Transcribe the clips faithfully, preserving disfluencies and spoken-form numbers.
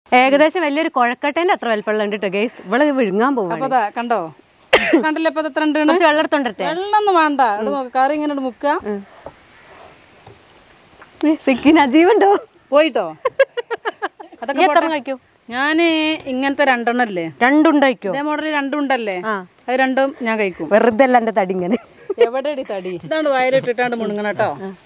ഏകദേശം വലിയൊരു കുഴക്കട്ടേന്റെ അത്ര വലിപ്പമുള്ള ഉണ്ട് കേട്ടോ ഗൈസ്. ഇവിടെ വിഴുങ്ങാൻ പോകും. കണ്ടോ കണ്ടില്ല ഇപ്പൊ എത്ര ഉണ്ട്? വെള്ളം എടുത്തോണ്ടേ. വെള്ളമൊന്നും വേണ്ട. കറി ഇങ്ങനെ മുക്ക ജീവുണ്ടോ പോയിട്ടോ. അതൊക്കെ എത്ര കഴിക്കും? ഞാന് ഇങ്ങനത്തെ രണ്ടെണ്ണല്ലേ രണ്ടുണ്ടായിക്കോ? ഇതേ മോഡല് രണ്ടുണ്ടല്ലേ, അത് രണ്ടും ഞാൻ കഴിക്കും. വെറുതെ അല്ല എന്റെ തടി ഇങ്ങനെ. എവിടെ തടി? ഇതാണ്ട് വയലിട്ടിട്ടാണ്ട് മുണുങ്ങണ കേട്ടോ.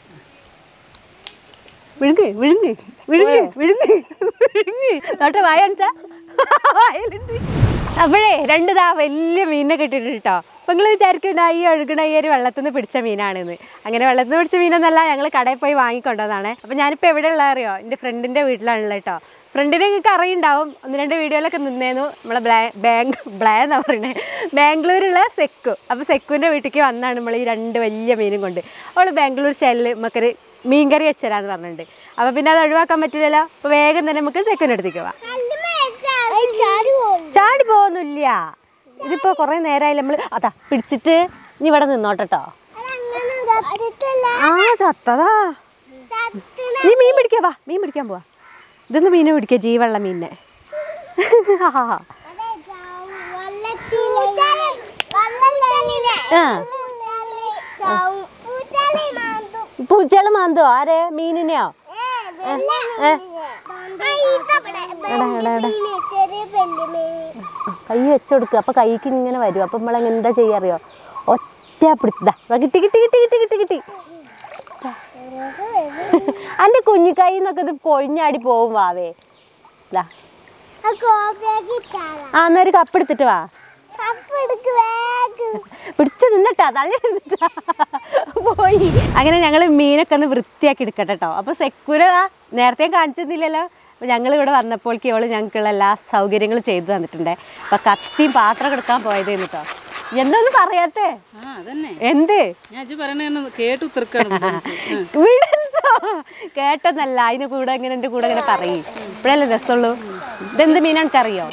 വിഴുങ്ങ് വിഴുങ്ങ് വിഴുങ്ങ് വിഴുങ്ങ് വിഴുങ്ങ് നോട്ടെ വായ കാണിച്ചാ വയലുണ്ട്. അപ്പോഴേ രണ്ട് താ വലിയ മീനിനെ കിട്ടിയിട്ട് കേട്ടോ. അപ്പം നിങ്ങൾ വിചാരിക്കും ഈ ഒഴുകണ ഈ ഒരു വെള്ളത്തിൽ നിന്ന് പിടിച്ച മീനാണെന്ന്. അങ്ങനെ വെള്ളത്തിൽ നിന്ന് പിടിച്ച മീനൊന്നല്ല, ഞങ്ങൾ കടയിൽ പോയി വാങ്ങിക്കൊണ്ടതാണ്. അപ്പം ഞാനിപ്പോൾ എവിടെ ഉള്ള അറിയോ? എൻ്റെ ഫ്രണ്ടിൻ്റെ വീട്ടിലാണുള്ളത് കേട്ടോ. ഫ്രണ്ടിനെ നിങ്ങൾക്ക് അറിയുണ്ടാവും, ഒന്ന് രണ്ട് വീഡിയോയിലൊക്കെ നിന്നേന്നു. നമ്മളെ ബ്ലാ ബാങ്ക് ബ്ലാ എന്നാ പറയുന്നത്, ബാംഗ്ലൂരുള്ള സെക്കു. അപ്പോൾ സെക്കുവിൻ്റെ വീട്ടിലേക്ക് വന്നാണ് നമ്മൾ ഈ രണ്ട് വലിയ മീനും കൊണ്ട്. അവൾ ബാംഗ്ലൂർ സ്റ്റൈലിൽ നമുക്കൊരു മീൻ കറി വെച്ചുതരാമെന്ന് പറഞ്ഞിട്ടുണ്ട്. അപ്പോൾ പിന്നെ അത് ഒഴിവാക്കാൻ പറ്റില്ലല്ലോ. അപ്പോൾ വേഗം തന്നെ നമുക്ക് സെക്കുവിൻ്റെ അടുത്തേക്ക് പോവാം. ചാടി പോകുന്നില്ല, ഇതിപ്പോൾ കുറേ നേരമായില്ല നമ്മൾ അതാ പിടിച്ചിട്ട്. ഇനി ഇവിടെ നിന്നോട്ടോ. ആ ചത്തതാ. നീ മീൻ പിടിക്കാൻ വാ, മീൻ പിടിക്കാൻ പോവാ. ഇതൊന്ന് മീനെ പിടിക്കുക, ജീവള്ള മീനെ. പൂച്ചകള് മാന്തോ? ആരെ? മീനിനെയോ? കൈ വെച്ചുകൊടുക്കുക, അപ്പൊ കൈക്ക് ഇങ്ങനെ വരും. അപ്പൊ നമ്മളെങ്ങനെ എന്താ ചെയ്യാറിയോ? ഒറ്റ പിടിച്ചതാ. കിട്ടി കിട്ടി കിട്ടി കിട്ടി കിട്ടി കിട്ടി അന്റെ കുഞ്ഞിക്കൈ എന്നൊക്കെ ഇത് കൊഴിഞ്ഞാടി പോവും. വാവേ ആ എന്നാ ഒരു കപ്പ് എടുത്തിട്ട് വാ. പിടിച്ചു നിന്നിട്ടാ തള്ളി എടുത്തിട്ടാ പോയി. അങ്ങനെ ഞങ്ങൾ മീനൊക്കെ ഒന്ന് വൃത്തിയാക്കി എടുക്കട്ടെ കേട്ടോ. അപ്പോൾ സെക്യൂര നേരത്തെ കാണിച്ചെന്നില്ലല്ലോ. അപ്പോൾ ഞങ്ങൾ ഇവിടെ വന്നപ്പോഴേക്ക് ഇവള് ഞങ്ങൾക്കുള്ള എല്ലാ സൗകര്യങ്ങളും ചെയ്തു തന്നിട്ടുണ്ട്. അപ്പം കത്തിയും പാത്രം എടുക്കാൻ പോയതേന്ന് കേട്ടോ. എന്താന്ന് പറയാത്തേ? എന്ത് കേട്ടതല്ല, അതിന് കൂടെ ഇങ്ങനെ എൻ്റെ കൂടെ ഇങ്ങനെ പറയും. ഇപ്പഴല്ലേ രസമുള്ളൂ. ഇതെന്ത് മീനാ എനിക്കറിയോ?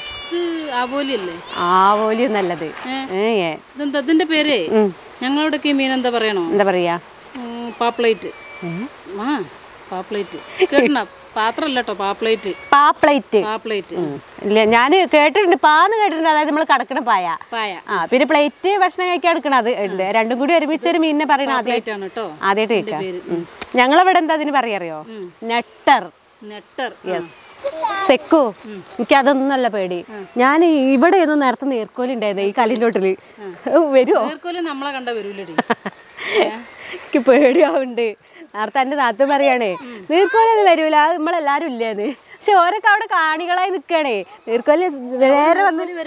ആവോലി നല്ലത്. ഇതിന്റെ പേര് ഞങ്ങളോടൊക്കെ മീൻ എന്താ പറയണോ? എന്താ പറയാ? പാപ്ലേറ്റ്. ആ പാപ്ലേറ്റ് കേട്ടോ. പാത്രല്ല കേട്ടോ, പാപ്ലേറ്റ്. പാപ്ലേറ്റ് പാപ്ലേറ്റ് ഇല്ല, ഞാൻ കേട്ടിട്ടുണ്ട്. പാന്ന് കേട്ടിട്ടുണ്ട്, അതായത് നമ്മൾ കടക്കണ പായ. പായ. ആ പിന്നെ പ്ലേറ്റ് ഭക്ഷണം കഴിക്കാൻ എടുക്കണത് ഉണ്ട്. രണ്ടും കൂടി ഒരുമിച്ച് ഒരു മീനിനെ പറയണ ആദ്യമായിട്ട് ആദ്യമായിട്ട് കേൾക്കാം. ഞങ്ങളവിടെ എന്താ അതിന് പറയാറിയോ? നെട്ടർ. നെട്ടർ. യെസ്. സെക്കു, എനിക്ക് അതൊന്നല്ല പേടി. ഞാൻ ഇവിടെ ഒന്നും നേരത്തെ നീർക്കോലി ഉണ്ടായിരുന്നു ഈ കല്ലിൻ്റെ വരുമോ? നമ്മളെ കണ്ട വരൂലടി. എനിക്ക് പേടിയാവുന്നുണ്ട്. നേരത്തെ എൻ്റെ നാത്തു പറയാണേ നീർക്കോലൊന്നും വരൂല, അത് നമ്മളെല്ലാരും ഇല്ലേന്ന്. പക്ഷെ ഓരൊക്കെ അവിടെ കാണികളായി നിൽക്കണേ. നീർക്കോലി വേറെ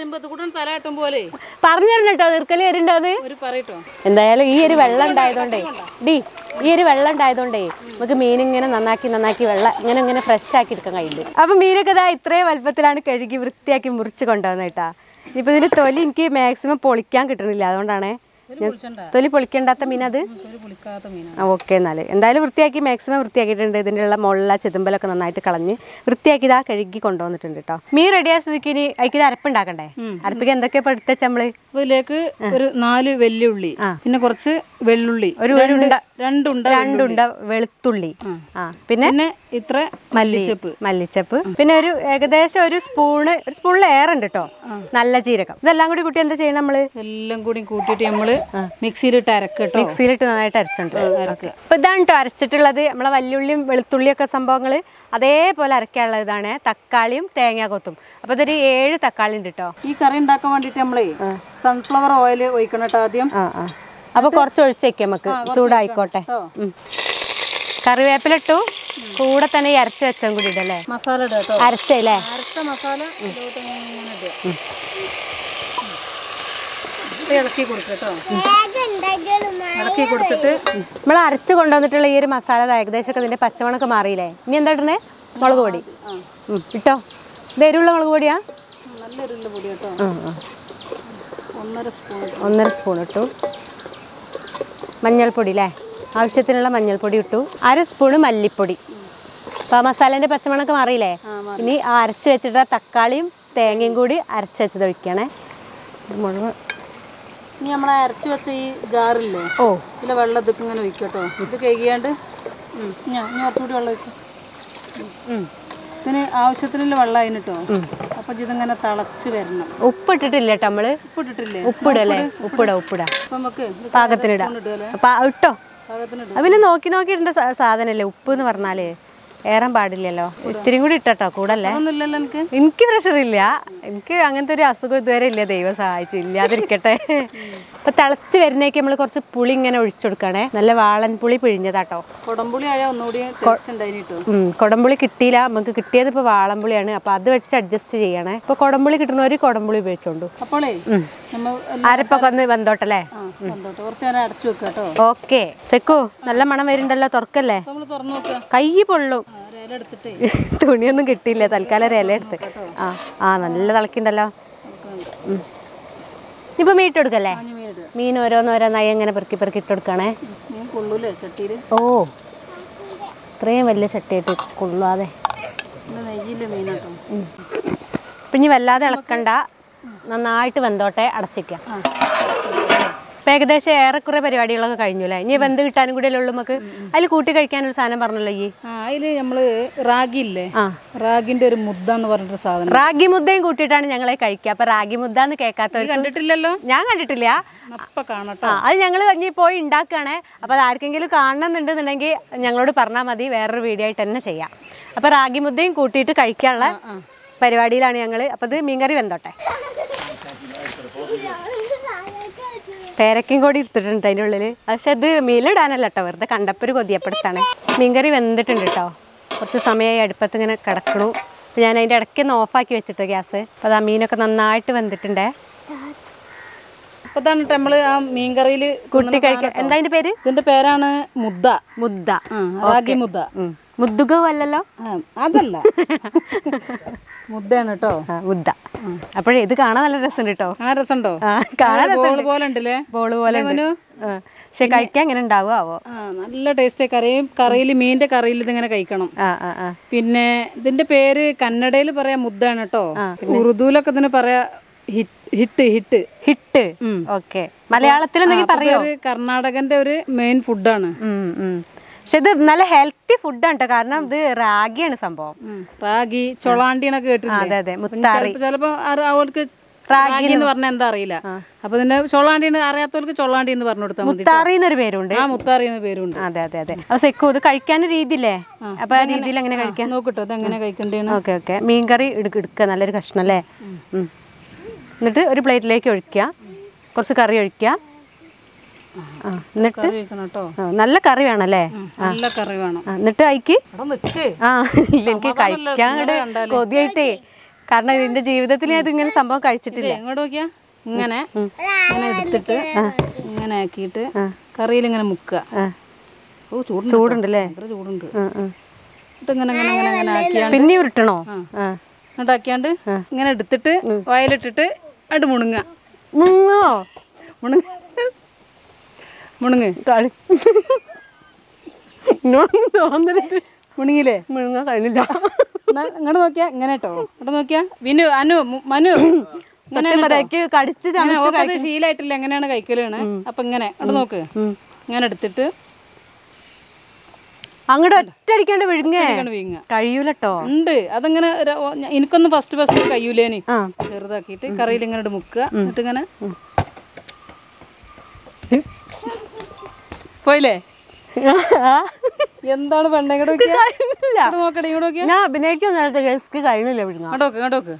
പറഞ്ഞു കേട്ടോ നീർക്കോലി വരുന്നുണ്ടോന്ന്. എന്തായാലും ഈ ഒരു വെള്ളം ഉണ്ടായതുകൊണ്ടേ ഡി ഈ ഒരു വെള്ളം ഉണ്ടായതുകൊണ്ടേ നമുക്ക് മീൻ ഇങ്ങനെ നന്നാക്കി നന്നാക്കി വെള്ളം ഇങ്ങനെ ഇങ്ങനെ ഫ്രഷ് ആക്കി എടുക്കാൻ കഴിയുന്നുണ്ട്. അപ്പം മീനൊക്കെ ഇതാ ഇത്രയും വലുപ്പത്തിലാണ് കഴുകി വൃത്തിയാക്കി മുറിച്ച് കൊണ്ടുവന്നത് കേട്ടാ. ഇനിയിപ്പോൾ ഇതിൻ്റെ തൊലി എനിക്ക് മാക്സിമം പൊളിക്കാൻ കിട്ടണില്ല, അതുകൊണ്ടാണ് തൊലി പൊളിക്കേണ്ടാത്ത മീൻ അത്. ഓക്കെ, എന്നാല് എന്തായാലും വൃത്തിയാക്കി മാക്സിമം വൃത്തിയാക്കിയിട്ടുണ്ട്. ഇതിൻ്റെ ഉള്ള മുള്ള ചെതുമ്പലൊക്കെ നന്നായിട്ട് കളഞ്ഞ് വൃത്തിയാക്കി ഇതാ കഴുകി കൊണ്ടുവന്നിട്ടുണ്ട് കേട്ടോ. മീൻ റെഡിയായ സ്ഥിതിക്ക് ഇനി അതിൽ അരപ്പുണ്ടാക്കണ്ടേ? അരപ്പിക്ക് എന്തൊക്കെയാ എടുത്ത നമ്മള്? ഇതിലേക്ക് ഒരു നാല് വെല്ലുള്ളി, പിന്നെ കുറച്ച് വെള്ളുള്ളി, ഒരു രണ്ടുണ്ട രണ്ടുണ്ട വെളുത്തുള്ളി, പിന്നെ ഇത്ര മല്ലിച്ചപ്പ് മല്ലിച്ചപ്പ് പിന്നെ ഒരു ഏകദേശം ഒരു സ്പൂണ് ഒരു സ്പൂണിൽ ഏറുണ്ട് കേട്ടോ നല്ല ജീരകം. ഇതെല്ലാം കൂടി കൂട്ടി എന്താ ചെയ്യണം? നമ്മള് എല്ലാം കൂടി കൂട്ടിയിട്ട് നമ്മള് മിക്സിയിലിട്ട് അരക്കട്ടോ. മിക്സിയിലിട്ട് നന്നായിട്ട് അരച്ചിട്ടുണ്ട്. അപ്പൊ ഇതാണ് കേട്ടോ അരച്ചിട്ടുള്ളത്. നമ്മളെ വല്യുള്ളിയും വെളുത്തുള്ളിയൊക്കെ സംഭവങ്ങള് അതേപോലെ അരക്കാനുള്ള ഇതാണ്. തക്കാളിയും തേങ്ങാക്കൊത്തും. അപ്പൊ ഇതൊരു ഏഴ് തക്കാളി ഉണ്ട് കേട്ടോ. ഈ കറി ഉണ്ടാക്കാൻ വേണ്ടിട്ട് നമ്മളെ സൺഫ്ലവർ ഓയിൽ ഒഴിക്കണം കേട്ടോ ആദ്യം. അപ്പൊ കുറച്ച് ഒഴിച്ചേക്കാം നമുക്ക്, ചൂടായിക്കോട്ടെ. കറിവേപ്പിലിട്ടു, കൂടെ തന്നെ ഈ അരച്ച് വെച്ചും കൂടി ഇടല്ലേ? മസാല അരച്ചല്ലേ? അരച്ച മസാല ഇളക്കി കൊടുക്കട്ടോ. ഇളക്കി കൊടുത്തിട്ട് നമ്മൾ അരച്ച് കൊണ്ടുവന്നിട്ടുള്ള ഈ ഒരു മസാല ഏകദേശമൊക്കെ ഇതിന്റെ പച്ചമണൊക്കെ മാറിയില്ലേ? ഇനി എന്താ ഇടണേ? മുളക് പൊടി ഇട്ടോ. ഇത് എരിവുള്ള മുളക് പൊടിയാ? നല്ല എരിവുള്ള പൊടി കേട്ടോ. ഒന്നര സ്പൂൺ ഒന്നര സ്പൂൺ ഇട്ടു. മഞ്ഞൾപ്പൊടി അല്ലേ? ആവശ്യത്തിനുള്ള മഞ്ഞൾപ്പൊടി ഇട്ടു. അര സ്പൂണ് മല്ലിപ്പൊടി. അപ്പോൾ ആ മസാലേൻ്റെ പച്ചമണൊക്കെ മാറിയില്ലേ? ഇനി ആ അരച്ച് വെച്ചിട്ട് തക്കാളിയും തേങ്ങയും കൂടി അരച്ച് വെച്ചത് ഒഴിക്കണേ. മുഴുവൻ ഇനി നമ്മളെ അരച്ച് വെച്ച ഈ ജാറില്ലേ? ഓ ഇതിലെ വെള്ളം ഇതൊക്കെ ഇങ്ങനെ ഒഴിക്കട്ടോ. ഇത് കഴിയാണ്ട് ഞാൻ കുറച്ചുകൂടി വെള്ളം ഒഴിക്കും. ഇതിന് ആവശ്യത്തിനുള്ള വെള്ളം അതിന് കേട്ടോ. അപ്പൊ ഇതിങ്ങനെ തിളച്ച് വരണം. ഉപ്പിട്ടിട്ടില്ല കേട്ടോ നമ്മള്. ഉപ്പിട്ടിട്ടില്ലേ? ഉപ്പിടല്ലേ? ഉപ്പിട ഉപ്പിട അപ്പൊ നമുക്ക് പാകത്തിനിടാം ഇട്ടോ. പിന്നെ നോക്കി നോക്കി ഇടേണ്ട സാധനല്ലേ ഉപ്പ് എന്ന് പറഞ്ഞാല്. ഏറാൻ പാടില്ലല്ലോ. ഇത്തിരി കൂടി ഇട്ടോ കൂടല്ലേ. എനിക്ക് പ്രഷർ ഇല്ല. എനിക്ക് അങ്ങനത്തെ ഒരു അസുഖം ഇതുവരെ ഇല്ല. ദൈവം സഹായിച്ചു ഇല്ലാതിരിക്കട്ടെ. അപ്പൊ തിളച്ച് വരുന്നേക്ക് നമ്മള് കുറച്ച് പുളി ഇങ്ങനെ ഒഴിച്ചു കൊടുക്കണേ. നല്ല വാളൻ പുളി പിഴിഞ്ഞതാട്ടോ. കൊടംപുളി കൊടംപുളി കിട്ടിയില്ല. നമുക്ക് കിട്ടിയത് ഇപ്പൊ വാളൻപുളിയാണ്. അപ്പൊ അത് വെച്ച് അഡ്ജസ്റ്റ് ചെയ്യണേ. ഇപ്പൊ കൊടംപുളി കിട്ടുന്നവര് കൊടംപുളി ഉപയോഗിച്ചോണ്ടു. അരപ്പൊക്കെ ഒന്ന് വെന്തോട്ടല്ലേ. ഓക്കെ സെക്കു നല്ല മണം വരുന്നുണ്ടല്ലോ. തുറക്കല്ലേ. കൈ പൊള്ളും. തുണിയൊന്നും കിട്ടിയില്ല. തൽക്കാലം ഒരു ഇല എടുത്ത്. ആ ആ നല്ല തിളക്കിണ്ടല്ലോ. ഇപ്പൊ മീൻ എടുക്കല്ലേ. മീൻ ഓരോന്നോരോന്നായി എങ്ങനെ പെറുക്കി പെറുക്കി ഇട്ട് കൊടുക്കണേ. ഓ ഇത്രയും വലിയ ചട്ടിയായിട്ട് കൊള്ളാതെ. പിന്നെ വല്ലാതെ ഇളക്കണ്ട. നന്നായിട്ട് വെന്തോട്ടെ. അടച്ചിക്കാം. ഇപ്പം ഏകദേശം ഏറെക്കുറെ പരിപാടികളൊക്കെ കഴിഞ്ഞു അല്ലേ. ഇനി വെന്ത് കിട്ടാനും കൂടി അല്ലേ ഉള്ളൂ നമുക്ക്. അതിൽ കൂട്ടി കഴിക്കാനൊരു സാധനം പറഞ്ഞല്ലോ ഈ. അതില് നമ്മള് റാഗി ഇല്ലേ. റാഗിന്റെ ഒരു മുദ്ദ എന്ന് പറഞ്ഞിട്ട് സാധനം. റാഗി മുദ്ദയും കൂട്ടിയിട്ടാണ് ഞങ്ങളെ കഴിക്കുക. അപ്പൊ റാഗി മുദ്ദ എന്ന് കേൾക്കാത്തവർ കണ്ടിട്ടില്ലല്ലോ. ഞാൻ കണ്ടിട്ടില്ല. അത് ഞങ്ങൾ ഇനി പോയി ഉണ്ടാക്കുകയാണേ. അപ്പൊ അത് ആർക്കെങ്കിലും കാണണമെന്നുണ്ടെന്നുണ്ടെങ്കിൽ ഞങ്ങളോട് പറഞ്ഞാൽ മതി. വേറൊരു വീഡിയോ ആയിട്ട് തന്നെ ചെയ്യാം. അപ്പൊ റാഗി മുദ്ദയും കൂട്ടിയിട്ട് കഴിക്കാനുള്ള പരിപാടിയിലാണ് ഞങ്ങള്. അപ്പൊ ഇത് മീൻകറി വെന്തോട്ടെ. പേരക്കും കൂടി എടുത്തിട്ടുണ്ട് അതിൻ്റെ ഉള്ളിൽ. പക്ഷെ അത് മീലിടാനല്ല കേട്ടോ. വെറുതെ കണ്ടപ്പോൾ ഒരു കൊതിയപ്പെടുത്താണ്. മീൻകറി വെന്തിട്ടുണ്ട് കേട്ടോ. കുറച്ച് സമയമായി അടുപ്പത്ത് ഇങ്ങനെ കിടക്കണു. അപ്പം ഞാൻ അതിൻ്റെ ഇടയ്ക്ക് ഒന്ന് ഓഫാക്കി വെച്ചിട്ട് ഗ്യാസ്. അപ്പോൾ അത് ആ മീനൊക്കെ നന്നായിട്ട് വെന്തിട്ടുണ്ടേ. അപ്പോൾ ഇതാണ് നമ്മൾ ആ മീൻകറിയിൽ കുട്ടി കഴിക്കാൻ. എന്താ അതിൻ്റെ പേര്? ഇതിൻ്റെ പേരാണ് മുദ്ദ. മുദ്ദ. റാഗി മുദ്ദ. മുദ്ദുകവും അല്ലല്ലോ. അതല്ല, മുദ്ദയാണ് കേട്ടോ. മുദ്ദ. അപ്പോഴേ ഇത് കാണാൻ നല്ല രസമുണ്ട് കേട്ടോ. ആ രസമുണ്ടോ? കാണാൻ ബോള് പോലെ ഉണ്ടല്ലേ. ബോള് പോലെ പക്ഷെ കഴിക്കാൻ എങ്ങനെ ഉണ്ടാവുമോ? നല്ല ടേസ്റ്റ്. കറിയും കറിയിൽ മീനിന്റെ കറിയിൽ ഇതിങ്ങനെ കഴിക്കണം. പിന്നെ ഇതിന്റെ പേര് കന്നഡയിൽ പറയാ മുദ്ദയാണ് കേട്ടോ. ഉറുദുവിലൊക്കെ ഇതിന് പറയാ ഹിറ്റ് ഹിറ്റ് ഹിറ്റ്. ഓക്കെ. മലയാളത്തിൽ കർണാടകന്റെ ഒരു മെയിൻ ഫുഡാണ്. പക്ഷെ ഇത് നല്ല ഹെൽത്തി ഫുഡാണ് കേട്ടോ. കാരണം ഇത് റാഗിയാണ് സംഭവം. റാഗി ചൊളാണ്ടിന്നൊക്കെ കേട്ടിട്ടുണ്ട്. ചിലപ്പോ അവർക്ക് റാഗി എന്ന് പറഞ്ഞാൽ എന്താ അറിയില്ല. അപ്പൊ ഇതിന്റെ ചൊളാണ്ടി അറിയാത്തവർക്ക് ചൊളാണ്ടി എന്ന് പറഞ്ഞു കൊടുത്താൽ മതി. മുത്താറി എന്നൊരു പേരുണ്ട്. ആ മുത്താറി എന്ന പേരുണ്ട്. അതെ അതെ അതെ. അപ്പൊ സെക്കു ഇത് കഴിക്കാൻ രീതിയില്ലേ. അപ്പൊ ആ രീതിയിൽ എങ്ങനെ കഴിക്കാം നോക്കിട്ടോ. അത് എങ്ങനെ കഴിക്കണ്ടേന്ന്. Okay okay. മീൻകറി എടുക്കുക. നല്ലൊരു കഷ്ണം അല്ലേ. എന്നിട്ട് ഒരു പ്ലേറ്റിലേക്ക് ഒഴിക്കുക. കുറച്ച് കറി ഒഴിക്കുക. എന്നിട്ട് നല്ല കറി വേണല്ലേ. നല്ല കറി വേണം. എന്നിട്ട് അയക്ക്. ആ ഇല്ല എനിക്ക് കഴിക്കാൻ കൊതിയായിട്ടേ. കാരണം ഇതിന്റെ ജീവിതത്തിൽ ഞാൻ ഇതിങ്ങനെ സംഭവം കഴിച്ചിട്ടില്ല. എങ്ങോട്ട് നോക്കിയാ ഇങ്ങനെ ഇങ്ങനെ എടുത്തിട്ട് ഇങ്ങനെ ആക്കിയിട്ട് കറിയിൽ ഇങ്ങനെ മുക്കുക. ഓ ചൂട് ചൂടുണ്ടല്ലേ. ചൂടുണ്ട്. എന്നിട്ട് ഇങ്ങനെ ഇങ്ങനെ ഇങ്ങനെ ഇങ്ങനെ ആക്കിയാണ്ട് പിന്നെ ഉരുട്ടണോ? എന്നിട്ട് ആക്കിയാണ്ട് ഇങ്ങനെ എടുത്തിട്ട് വയലിട്ടിട്ട് അട്ട് മുണുങ്ങ. മുങ്ങോ? മുണുങ്ങ മുണുങ്ങ് കളി മുണുങ്ങില്ലേ. മുഴുങ്ങാൻ കഴിഞ്ഞില്ല. ഇങ്ങോട്ട് നോക്കിയാ ഇങ്ങനെ കേട്ടോ. ഇവിടെ നോക്കിയാ വിനു അനു മനു കടിച്ച് ശീലായിട്ടില്ല. എങ്ങനെയാണ് കഴിക്കലാണ്. അപ്പൊ ഇങ്ങനെ അവിടെ നോക്ക്. ഇങ്ങനെ എടുത്തിട്ട് അങ്ങോട്ട് ഒറ്റടിക്കാണ്ട് വിഴുങ്ങ കഴിയൂലട്ടോ. ഉണ്ട് അതങ്ങനെ. എനിക്കൊന്നും ഫസ്റ്റ് ഫസ്റ്റ് കഴിയൂലേനി. ചെറുതാക്കിയിട്ട് കറിയിൽ ഇങ്ങനെ മുക്കുക. എന്നിട്ട് ഇങ്ങനെ പോയില്ലേ. എന്താണ് പെണ്ണെ ഇങ്ങോട്ട് നോക്കട്ടെ. ഇങ്ങോട്ട് നോക്കിയാ ഞാൻ അഭിനയിക്കാൻ കഴിയുന്നില്ല. ഇങ്ങോട്ടോക്ക് ഇങ്ങോട്ടോക്ക്.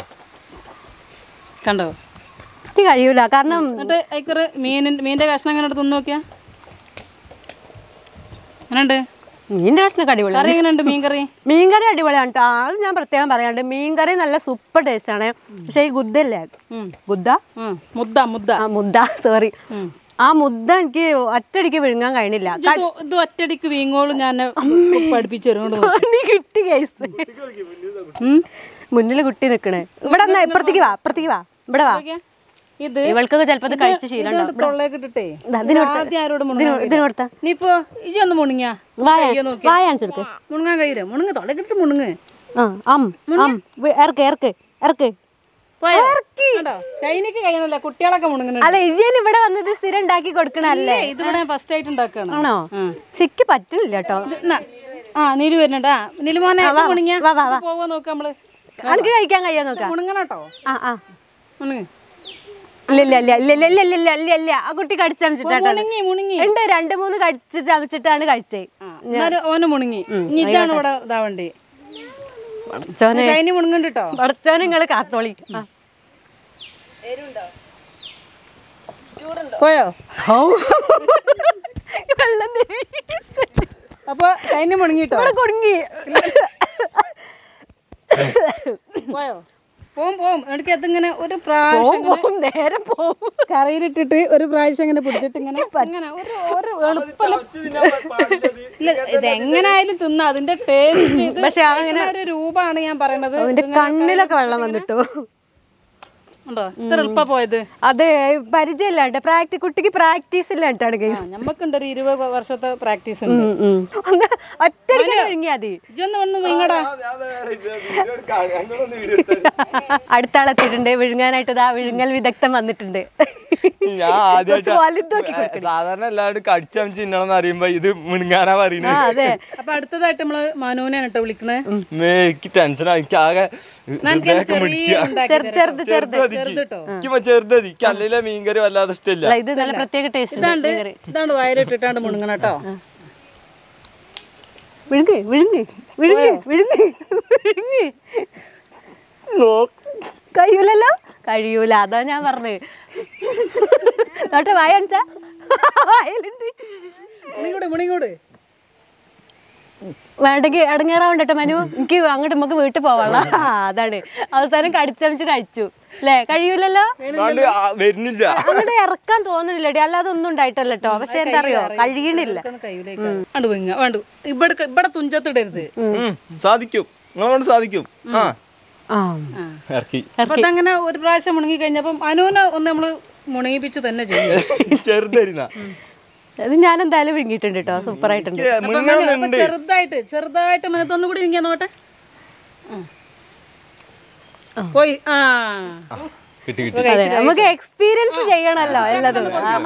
കണ്ടോ? കഴിയൂല. കാരണം എന്നിട്ട് അയക്കറ് മീനിന്റെ മീനിന്റെ കഷ്ണം എങ്ങനെ തിന്നു നോക്കിയാ എങ്ങനെയുണ്ട്? മീൻ്റെ കഷ്ണമൊക്കെ അടിപൊളി. കറി എങ്ങനെയുണ്ട്? മീൻകറി മീൻകറി അടിപൊളിയാണ്. അത് ഞാൻ പ്രത്യേകം പറയാണ്ട്. മീൻകറി നല്ല സൂപ്പർ ടേസ്റ്റ് ആണ്. പക്ഷെ ഈ ഗുദ്ദല്ലേ ഗുദ്ദ മുദ്ദ മുദ്ദ മുദ്ദ സോറി ആ മുദ്ദ എനിക്ക് ഒറ്റടിക്ക് വിഴുങ്ങാൻ കഴിഞ്ഞില്ല. ഇത് ഒറ്റടിക്ക് വീങ്ങോളും ഞാൻ പഠിപ്പിച്ചു തരും. കിട്ടി കേസ് മുന്നിൽ കുട്ടി നിക്കണേ. ഇവിടെ ഇപ്പുറത്തേക്ക് വാ ഇപ്പുറത്തേക്ക് വാ ഇവിടെ വാ. ഇത് ഇവൾക്കൊക്കെ ചിലപ്പോ കഴിച്ച ശീലം മുണുങ്ങാൻ കഴിയില്ല. മുണുങ്ങ് തൊള്ളക്കിട്ട് മുണുങ്ങ്. ഇറക്ക് ഇറക്ക് ഇറക്ക്. ചൈനക്ക് കഴിയണല്ലോ. കുട്ടികളൊക്കെ മുണുങ്ങുന്നുണ്ട്. അല്ല ഇജൻ ഇവിടെ വന്നത് സ്ഥിരം ഉണ്ടാക്കി കൊടുക്കണല്ലേ. ഇതിവിടെ ഫസ്റ്റ് ആയിട്ട് ഉണ്ടാക്കണം. ആണോ? ശരിക്ക് പറ്റില്ല കേട്ടോ. ആ നീല് വരുന്നുണ്ട്. ആ നിലുമോനെ മുണിങ്ങിയ വാ വാ വാ പോവാ നോക്ക നമ്മള്. അനക്ക് കഴിക്കാൻ കഴിയാ നോക്കാം. മുണുങ്ങണട്ടോ. ആ ആ മുണുങ്ങ്. ഇല്ല ഇല്ല ഇല്ല ഇല്ല ഇല്ല ഇല്ല ഇല്ല ഇല്ല ഇല്ല ആ കുട്ടി കടിച്ചമിച്ചിട്ടാണ് മുണുങ്ങി മുണുങ്ങി ഉണ്ട്. രണ്ട് മൂന്ന് കടിച്ച് ചമച്ചിട്ടാണ് കഴിച്ചേ. ഓന് മുണുങ്ങി. ഇതാണ് ഇവിടെ ഇതാവണ്ടി. പടച്ചോനെ ചൈനി മുണുങ്ങുണ്ട് കേട്ടോ. പടച്ചോനെ നിങ്ങള് കാത്തോളി. പോയോ? വെള്ളം അപ്പൊ ചൈനി മുണുങ്ങിട്ടോ. കുടുങ്ങി. പോയോ? പോവും പോവും. എനിക്ക് അതിങ്ങനെ ഒരു പ്രാവശ്യം നേരെ പോവും. കറിയിലിട്ടിട്ട് ഒരു പ്രാവശ്യം ഇങ്ങനെ പിടിച്ചിട്ട് ഇങ്ങനെ ഇങ്ങനെ ഒരു ഒരു എളുപ്പമല്ല. ഇല്ല ഇതെങ്ങനായാലും തിന്നാ അതിന്റെ ടേസ്റ്റ്. പക്ഷെ അങ്ങനെ ഒരു രൂപമാണ് ഞാൻ പറയണത്. അവന്റെ കണ്ണിലൊക്കെ വെള്ളം വന്നിട്ടു. ഉണ്ടോ ഇത്ര എളുപ്പ പോയത്? അതെ പരിചയമില്ലാണ്ട് പ്രാക്ടീസ് കുട്ടിക്ക് പ്രാക്ടീസ് ഇല്ലാണ്ടാണ് ഗൈസ്. ഞമ്മക്കുണ്ട് ഒരു ഇരുപത് വർഷത്തെ പ്രാക്ടീസ് ഉണ്ട്. ഒറ്റടിക്കാൻ ഒഴുങ്ങിയാ മതി. ഇജൊന്ന് വന്ന് വീങ്ങടാ. അടുത്ത ആളെത്തിയിട്ടുണ്ട് വിഴുങ്ങാനായിട്ട്. ഇതാ വിഴുങ്ങൽ വിദഗ്ധൻ വന്നിട്ടുണ്ട്. ഞാൻ ആദ്യമായിട്ട് സാധാരണ എല്ലാവരും കടിച്ചമിച്ച് തിന്നണമെന്ന് അറിയുമ്പോ ഇത് മുണുങ്ങാനാ പറയുന്നത്. അതെ അപ്പൊ അടുത്തതായിട്ട് നമ്മള് മനുവിനെയാണ് കേട്ടോ വിളിക്കണേ. എനിക്ക് ടെൻഷനാ. എനിക്ക് ആകെ ചെറുത് ചെറുത് ചെറുത് എനിക്ക് അല്ലെ മീൻകറി വല്ലാതെ ഇഷ്ടമില്ല. ഇത് നല്ല പ്രത്യേക ടേസ്റ്റ്. ഇതാണ്ട് ഇതാണ്ട് വയലിട്ടിട്ടാണ്ട് മുണുങ്ങണം കേട്ടോ. വിഴുങ്ങി വിഴുങ്ങി വിഴുങ്ങി വിഴുങ്ങി വിഴുങ്ങി കഴിയൂലല്ലോ. കഴിയൂല അതാ ഞാൻ പറഞ്ഞത്. നോട്ടെ വായ കാണിച്ചാ വായലുണ്ട്. മുണിങ്ങോട് മുണിങ്ങോട് വേണ്ടെങ്കിൽ ഇടങ്ങേറാവണ്ടട്ടോ മനു. എനിക്ക് അങ്ങോട്ട് നമുക്ക് വീട്ടിൽ പോവാള. അതാണ് അവസാനം കടിച്ചമിച്ച് കഴിച്ചു അല്ലേ. കഴിയൂലല്ലോ. വരുന്നില്ല അങ്ങോട്ട് ഇറക്കാൻ തോന്നുന്നില്ലടി. അല്ലാതെ ഒന്നും ഉണ്ടായിട്ടല്ലോ കേട്ടോ. പക്ഷെ എന്താ അറിയോ കഴിയണില്ല. വേണ്ടു ഇവിടെ ഇവിടെ തുഞ്ചത്തിടരുത്. സാധിക്കും നിങ്ങളോട് സാധിക്കും. ആ അപ്പൊ അതങ്ങനെ ഒരു പ്രാവശ്യം മുണങ്ങി കഴിഞ്ഞപ്പം അനുവിനെ ഒന്ന് നമ്മള് മുണങ്ങിപ്പിച്ച് തന്നെ ചെയ്യും. ചെറുതരുന്ന അത് ഞാൻ എന്തായാലും വിഴുങ്ങിയിട്ടുണ്ട് കേട്ടോ. സൂപ്പർ ആയിട്ടുണ്ട്. ചെറുതായിട്ട് ചെറുതായിട്ട് മനത്തൊന്നും കൂടി വിങ്ങിയാ നോട്ടെ. പോയി. ആ നമുക്ക് എക്സ്പീരിയൻസ് ചെയ്യണല്ലോ എല്ലാതും.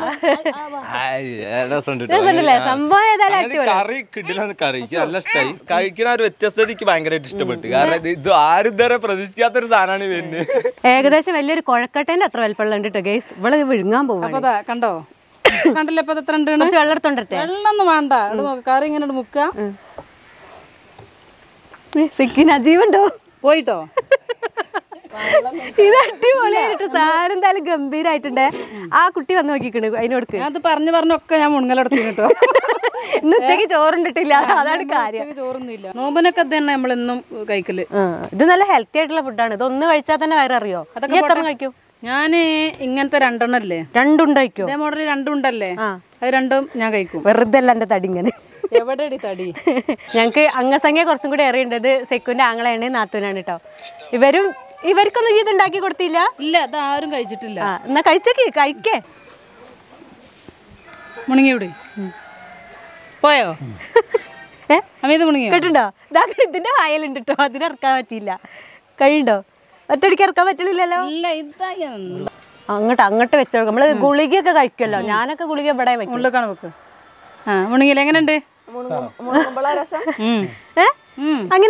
സംഭവം ഏതായാലും കറി കിട്ടില്ല. കറി നല്ല ഇഷ്ടമായി. കഴിക്കണ ഒരു വ്യത്യസ്തതയ്ക്ക് ഭയങ്കരമായിട്ട് ഇഷ്ടപ്പെട്ടു. കാരണം ഇത് ആരും ഇതുവരെ പ്രതീക്ഷിക്കാത്തൊരു സാധനമാണ് വരുന്നത്. ഏകദേശം വലിയൊരു കുഴക്കട്ടേന്റെ അത്ര വലിപ്പമുള്ള ഉണ്ട് കേട്ടോ. ഇവള് വിഴുങ്ങാൻ പോകും. കണ്ടോ കണ്ടില്ല ഇപ്പൊ എത്ര ഉണ്ട്? വെള്ളം എടുത്തോണ്ടേ. വെള്ളൊന്നും വേണ്ട. കറി ഇങ്ങനെ മുക്ക. ജീവുണ്ടോ പോയിട്ടോ. ഇത് അടിപൊളിയായിട്ട് സാധനം എന്തായാലും ഗംഭീരായിട്ടുണ്ട്. ആ കുട്ടി വന്ന് നോക്കിക്കണ് അതിനോട്. അത് പറഞ്ഞു പറഞ്ഞൊക്കെ ഞാൻ മുൻകലെടുത്തു കേട്ടോ. ഇന്ന് ഉച്ചക്ക് ചോറുണ്ടിട്ടില്ല. അതാണ് കാര്യം. ചോറൊന്നുമില്ല. നോമ്പിനൊക്കെ തന്നെ നമ്മളെന്നും കഴിക്കല്. ഇത് നല്ല ഹെൽത്തി ആയിട്ടുള്ള ഫുഡാണ്. ഇത് ഒന്ന് കഴിച്ചാൽ തന്നെ വയററിയോ. അതൊക്കെ എത്ര കഴിക്കും? ഞാന് ഇങ്ങനത്തെ രണ്ടെണ്ണല്ലേ രണ്ടുണ്ടോ? ഇതേ മോഡല് രണ്ടുണ്ടല്ലേ. അത് രണ്ടും ഞാൻ കഴിക്കും. വെറുതെ അല്ല എന്റെ തടി ഇങ്ങനെ. എവിടെയടി തടി? ഞങ്ങക്ക് അംഗസംഖ്യ കുറച്ചും കൂടി ഏറിയുണ്ട്. സെക്കുന്റെ ആങ്ങളെയാണ് നാത്തൂനാണ് കേട്ടോ. ഇവരും ഇവർക്കൊന്നും ഇത് ഉണ്ടാക്കി കൊടുത്തില്ല. ഇല്ല അത് ആരും കഴിച്ചിട്ടില്ല. എന്നാ കഴിച്ചോക്കി കഴിക്കേ. മുണങ്ങിവിടെ പോയോ? ഏ അമീത് മുണങ്ങിയോ? കേട്ടുണ്ടോ? ഇതാ ഇതിന്റെ വായലുണ്ട് കേട്ടോ. അതിനിറക്കാൻ പറ്റിയില്ല. കഴിയുണ്ടോ? ഒറ്റടിക്ക് ഇറക്കാൻ പറ്റണില്ലല്ലോ. അങ്ങോട്ട് അങ്ങോട്ട് വെച്ചോ. നമ്മള് ഗുളികയൊക്കെ കഴിക്കുമല്ലോ. ഞാനൊക്കെ ഗുളിക ഇവിടെ വെക്കും. വെക്ക്. ആ മുണങ്ങിയില്ല. എങ്ങനെയുണ്ട്? അങ്ങനെ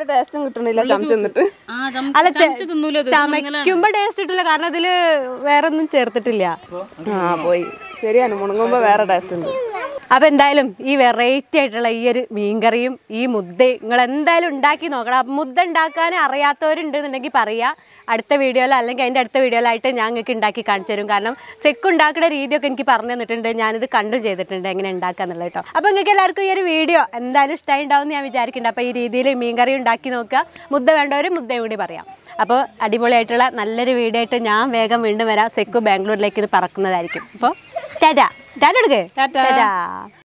ചമയ്ക്കുമ്പോ ടേസ്റ്റ് കിട്ടില്ല. കാരണം അതില് വേറെ ഒന്നും ചേർത്തിട്ടില്ല. പോയി ശരിയാണ്. മുണങ്ങുമ്പോ വേറെ ടേസ്റ്റ് ഉണ്ട്. അപ്പൊ എന്തായാലും ഈ വെറൈറ്റി ആയിട്ടുള്ള ഈ ഒരു മീൻകറിയും ഈ മുദ്ദയും നിങ്ങൾ എന്തായാലും ഉണ്ടാക്കി നോക്കണം. മുദ്ദ ഉണ്ടാക്കാൻ അറിയാത്തവരുണ്ടെന്നുണ്ടെങ്കിൽ പറയാ. അടുത്ത വീഡിയോയിലോ അല്ലെങ്കിൽ അതിൻ്റെ അടുത്ത വീഡിയോയിലായിട്ട് ഞാൻ നിങ്ങൾക്ക് ഉണ്ടാക്കി കാണിച്ചു തരും. കാരണം സെക്ക് ഉണ്ടാക്കുന്ന രീതിയൊക്കെ എനിക്ക് പറഞ്ഞു തന്നിട്ടുണ്ട്. ഞാനിത് കണ്ടും ചെയ്തിട്ടുണ്ട് എങ്ങനെ ഉണ്ടാക്കുക എന്നുള്ളത് കേട്ടോ. അപ്പോൾ നിങ്ങൾക്ക് എല്ലാവർക്കും ഈ ഒരു വീഡിയോ എന്തായാലും ഇഷ്ടമായി ഉണ്ടാവും എന്ന് ഞാൻ വിചാരിക്കുന്നുണ്ട്. അപ്പോൾ ഈ രീതിയിൽ മീൻകറി ഉണ്ടാക്കി നോക്കുക. മുദ്ദ വേണ്ടവർ മുദ്ദയും കൂടി പറയാം. അപ്പോൾ അടിപൊളിയായിട്ടുള്ള നല്ലൊരു വീഡിയോ ആയിട്ട് ഞാൻ വേഗം വീണ്ടും വരാം. സെക്കു ബാംഗ്ലൂരിലേക്ക് ഇത് പറക്കുന്നതായിരിക്കും. അപ്പോൾ ടാറ്റാ ടാറ്റ എടുക്കേ ടാറ്റാ.